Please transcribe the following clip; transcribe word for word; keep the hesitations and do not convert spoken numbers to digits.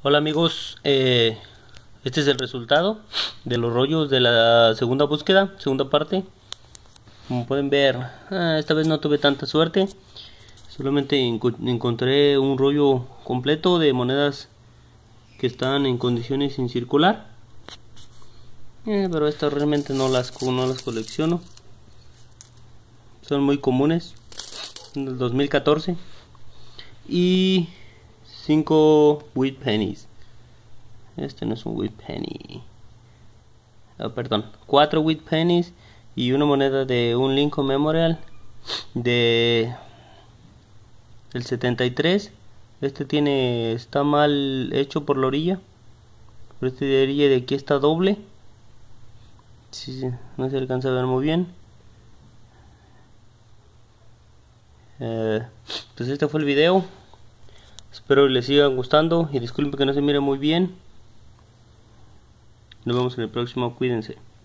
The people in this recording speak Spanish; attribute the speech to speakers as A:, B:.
A: Hola amigos, eh, este es el resultado de los rollos de la segunda búsqueda, segunda parte. Como pueden ver, ah, esta vez no tuve tanta suerte. Solamente enco encontré un rollo completo de monedas que están en condiciones sin circular. Eh, pero estas realmente no las, no las colecciono. Son muy comunes. Del dos mil catorce. Y cinco wheat pennies. Este no es un wheat penny. Oh, perdón, cuatro wheat pennies y una moneda de un Lincoln Memorial de del setenta y tres. Este tiene está mal hecho por la orilla. Pero este de orilla de aquí está doble. Sí, sí, no se alcanza a ver muy bien. Eh, pues este fue el video. Espero que les siga gustando y disculpen que no se mire muy bien. Nos vemos en el próximo, cuídense.